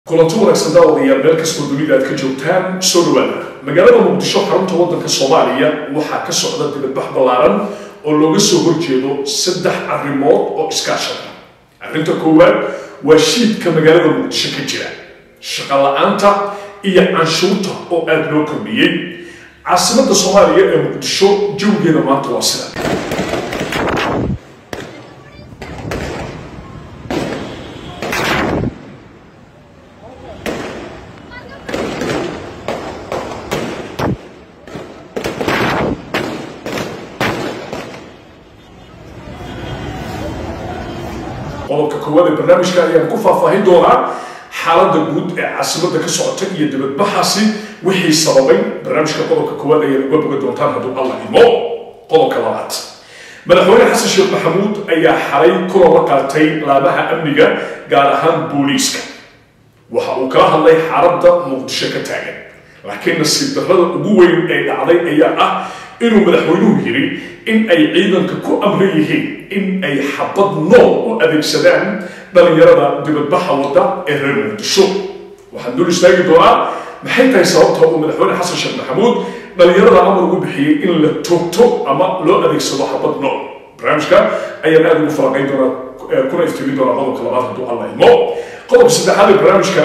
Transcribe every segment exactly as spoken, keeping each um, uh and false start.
kulanti wanaagsan daawadayaal meel kastoo dunida aad ka joogtaan soo dhawaada magaalada muqdisho xarunta waddanka Soomaaliya waxaa ka socda dibadbax ballaaran oo looga soo horjeedo saddex arrimood oo iskaashada. arrinta koowaad waa shiidka magaalada muqdisho ka jira, shaqo la'aanta iyo canshuurta oo aad loo kordhiyey. caasimadda Soomaaliya ee muqdisho jawgeeda maanta waa sida qodobka koowaad ee barnaamijka ayaan ku faahfaahin doonaa xaaladda guud ee caasimadda ka socota iyo dibadbaxaasi wixii sababay. barnaamijka qodobka koowaad ayaan uga boga doontaan hadduu alla idmo. qodobka labaad, madaxweyne xasan sheekh maxamuud ayaa xalay kulan la qaatay laamaha amniga gaar ahaan booliiska. waxa uu kala hadlay xaaladda muqdisho ka taagan, laakiin nasiib darrada ugu weyn ee dhacday ayaa ah inuu madaxweynuhu yiri in ay ciidanka ku amran yihiin in ay xabad nool u adeegsadaan dhalinyarada dibadbaxa wadda ee reer muqdisho. waxaan dul istaagi doonaa maxay tahay sababta uu madaxweyne xasan sheekh maxamuud dhalinyarada amar ugu bixiyey in la toogto ama loo adeegsado xabad nool. barnaamijka ayaan aad ugu falanqayn doonaa kuna iftiimin doonaa qodobka labaad hadduu alla idmo. qodobka saddexaad ee barnaamijka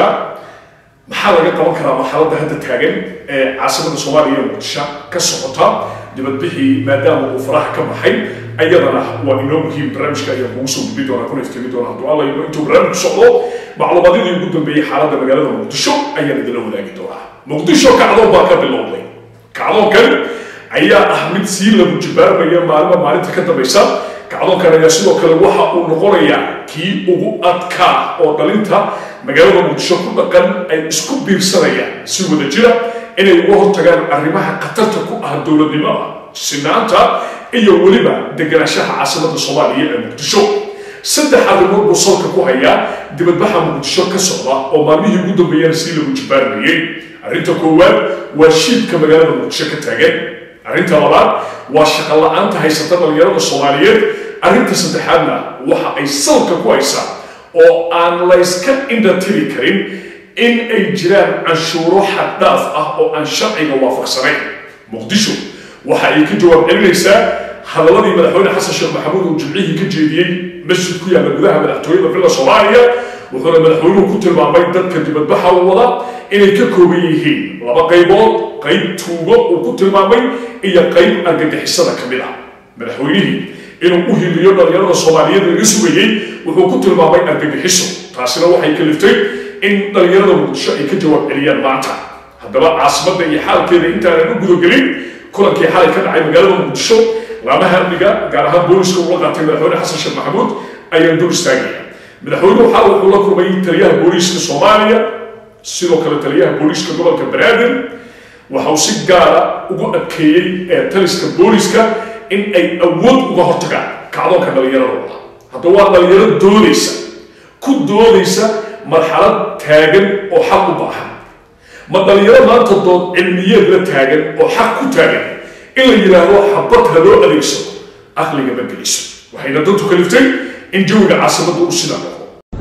maxaa laga qaban karaa marxaladda hadda taagan ee caasimadda Soomaaliya ee muqdisho ka socota dibadbixii maadaama uu faraha ka baxay ayadana waa inoo muhiim. barnaamijka ayaan kugu soo gudbi doonaa kuna iftiimi doonaa hadduu alla idmo. intuu barnaamijku socdo macluumaadadii ugu dambeeyey xaaladda magaalada muqdisho ayaan idinla wadaagi doonaa. muqdisho kacdoon baa ka bilowday. kacdoonkan ayaa ah mid sii lagu jibaarmaya maalmo maalinta ka dambaysa. kacdoonkan ayaa sidoo kale waxa uu noqonayaa kii ugu adkaa oo dhalinta magaalada muqdisho ku dhaqan ay isku biirsanayaan si wada jira inay uga hortagaan arrimaha khatarta ku ah dowladnimada, sinaanta iyo weliba deganaanshaha caasimadda Soomaaliya ee muqdisho. saddex arrimood buu salka ku hayaa dibadbaxa muqdisho ka socda oo maalmihii ugu dambeeyana si lagu jibaarmayey. arrinta koowaad waa shiidka magaalada muqdisho ka taagan. arrinta labaad waa shaqo la'aanta haysata dhalinyarada Soomaaliyeed. arrinta saddexaadna waxa ay salka ku haysaa oo aan la iska indhatiri karin in ay jiraan canshuuro xad dhaaf ah oo aan sharciga waafaqsanayn. muqdisho waxa ay ka jawaab celinaysaa hadaladii madaxweyne xasan sheekh maxamuud uu jimcihii ka jeediyey masjid ku yaalla gudaha madaxtooyada villa Soomaaliya. wuxuuna madaxweynuhu ku tilmaamay dadka dibadbaxa wada inay ka kooban yihiin laba qaybood, qayb tuugo uu ku tilmaamay iyo qayb argagixisada ka mid ah. madaxweynihii inuu u hiliyo dhalinyarada Soomaaliyeed laga sugayey wuxuu ku tilmaamay argagixiso. taasina waxay kaliftay in dhalinyarada muqdisho ay ka jawaab celiyaan maanta. haddaba caasimadda iyo xaalkeeda intaanan u gudagelin kulankii xalay ka dhacay magaalada muqdisho laamaha amniga gaar ahaan booliska uu la qaatay madaxweyne xasan sheekh maxamuud ayaan dul istaagaya. madaxweynuhu xalay wuxuu la kulmay taliyaha booliska Soomaaliya, sidoo kale taliyaha booliska gobolka Banaadir. waxa uu si gaara ugu adkeeyey ee taliska booliska in ay awood uga hortagaan kacdoonka dhalinyarada. hadda waa dhalinyaro doodaysa ku doodaysa marxalad taagan oo xaq u baahan. ma dhalinyaro maanta dood cilmiyeed la taagan oo xaq ku taagan in la yidhaahdo xabad ha loo adeegsado aqliga ma geliso. waxayna dantu kaliftay in jawiga caasimadda uu sidaa noqdo.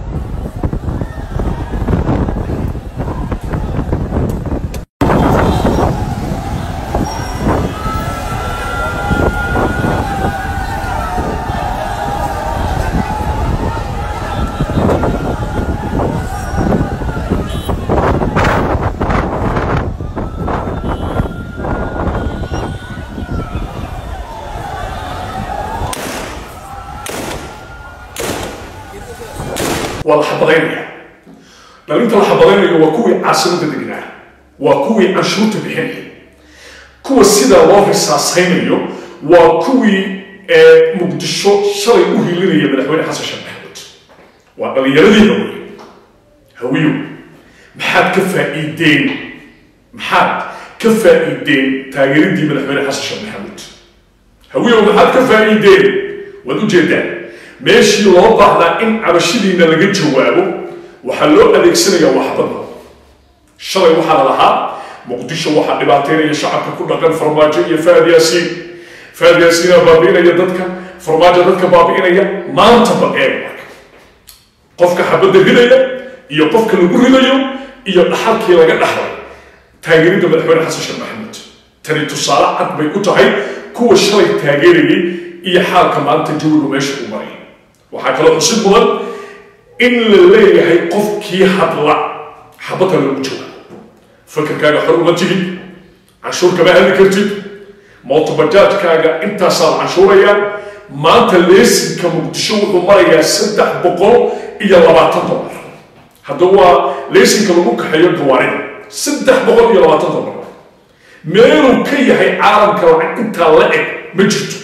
waa la xabadaynaya. dhalinta la xabadaynayo waa kuwii caasimadda degnaa, waa kuwii canshuurta bixinaya. kuwa sidaa loo risaasaynayo waa kuwii ee muqdisho shalay u hilinaya madaxweyne xasan sheekh maxamuud. waa dhalinyaradii hawiyo. hawiyo maxaad ka faa'iideen maxaad ka faa'iideen taageeradii madaxweyne xasan sheekh maxamuud? hawiyo maxaad ka faa'iideen? waad u jeedaan meeshii loo baahnaa in cabashadiina laga jawaabo waxaa loo adeegsanayaa waxbadna. shalay waxaa la lahaa muqdisho waxaa dhibaateynaya shacabka ku dhaqan farmaajo iyo Fahad Yaasiin. Fahad Yaasiin baabi'inaya dadka, farmaajo dadka baabi'inaya. maanta ba eeg marka qofka xabadda ridaya iyo qofka lagu ridayo iyo dhaxalkii laga dhaxlay taageerida madaxweyne xasan sheekh maxamuud tani tusaale cad bay u tahay kuwa shalay taageerayay iyo xaalka maanta jawigu meesha u maray waxaa kaloo xusid mudan in la leeyahay qofkii hadla xabadka lagu jooga fakarkaaga xor uma tigid canshuur kama hadli kartid mootobajaajkaaga intaasaa la canshuurayaa maanta leesinka muqdisho wuxuu marayaa saddex boqol iyo labaatan dolar hadda waa leesinka lagu kaxeeyo gawaarida saddex boqol iyo labaatan dolar meeluu ka yahay caalamka lacag intaa la eg ma jirto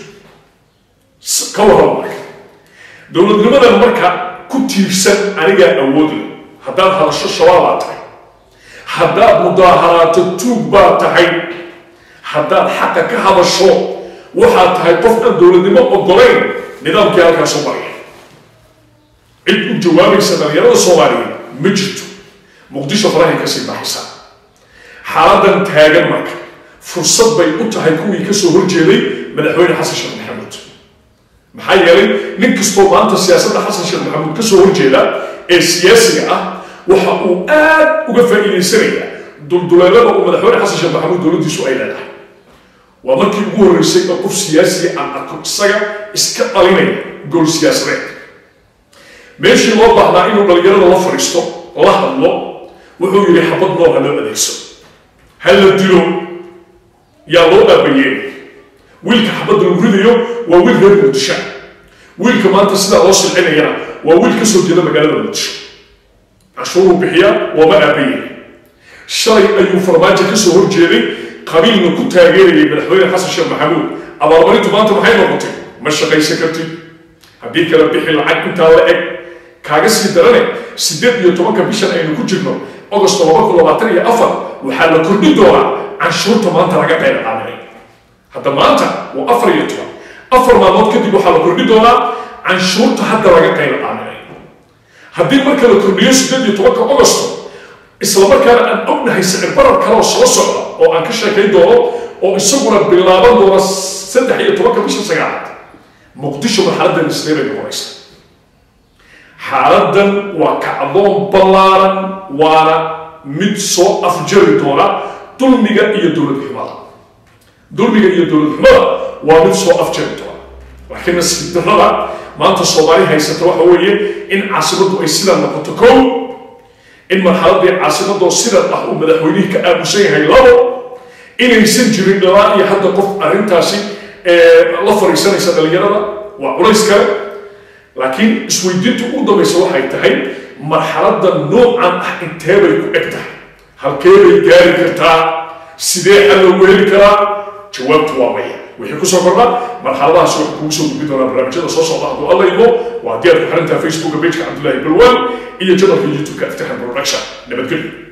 ka warrama marka dowladnimadan marka ku tiirsan anigaa awood leh haddaad hadasho shabaab baa tahay haddaad mudaaharaato tuug baa tahay haddaad xaqa ka hadasho waxaad tahay qof aan dowladnimo ogolayn nidaamkii halkaas u maraya cid u jawaabaysa dhalinyarada soomaaliyeed ma jirto muqdisho farahay kasii baxaysaa xaaladan taagan marka fursad bay u tahay kuwii kasoo horjeeday madaxweyne xasan sheekh maxamuud maxaa yeelay nin kastoo maanta siyaasadda xasan sheekh maxamuud kasoo horjeeda ee siyaasiga ah waxa uu aad uga faa'iidaysanaya dulduleelada uu madaxweyne xasan sheekh maxamuud dowladdiisu ay leedahay waa markii ugu horreysay oo qof siyaasiga aan arko isaga iska dhalinaya gool siyaasadeed meeshii loo baahnaa inuu dhalinyarada la fadhiisto la hadlo wuxuu yidhi xabad nool ha loo adeegso ha la dilo yaa loo aabayeen wiilka xabadda lagu ridayo waa wiil reer muqdisho wiilka maanta sidaa loo silcinayana waa wiil ka soo jeeda magaalada muqdisho canshuuruu bixiyaa waama aabayeen shalay ayuu farmaajo ka soo horjeeday qabiilna ku taageerayay madaxweyne xasan sheekh maxamuud abaalmarintu maanta maxay noqotay ma shaqaysan kartid haddii kala bixi lacag intaa la eg kaaga sii darane siddeed iyo tobanka bishan aynu ku jirno ogosto laba kun labaatan iyo afar waxaa la kordhin doonaa canshuurta maanta laga qayb qaadanay hadda maanta waa afar iyo toban afar maalmood kadib waxaa la kordhin doonaa canshuurta hadda laga qayb qaadanay haddii marka la kordhiyo siddeed iyo tobanka ogosto isla markaana aan ognahay sicir barar kale oo soo socda oo aan ka sheekayn doono oo isaguna bilaaban doona saddex iyo tobanka bisha sagaalaad muqdisho marxaladan islee bay noqonaysa xaaladan waa kacdoon ballaaran waana mid soo afjari doona dulmiga iyo dowlad xumada dulmiga iyo dowlad xumada waa mid soo afjari doona laakiin nasiib darrada maanta soomaali haysata waxa weeye in caasimaddu ay sidaa noqoto kow in marxaladii caasimadoo sidan ah uu madaxweynihii ka aamusan yahay labo inaysan jirin dhalaa iyo hadda qof arrintaasi la fariisanaysa dhalinyarada waa culays kale laakiin isweydiintu ugu dambaysa waxay tahay marxaladda noocan ah intee bay ku eg tahay halkee bay gaari kartaa sidee xal loogu heli karaa jawaabtu waa maya wixii kusoo kordha marxaladahaas waxaa kugu soo gudbi doonaa barnaamijyada soo socda hadduu alla imo waa haddii aad ku xirantaha facebooka pageka cabdullaahi balwaan iyo janalka youtube-ka aftahan production nabadgelyo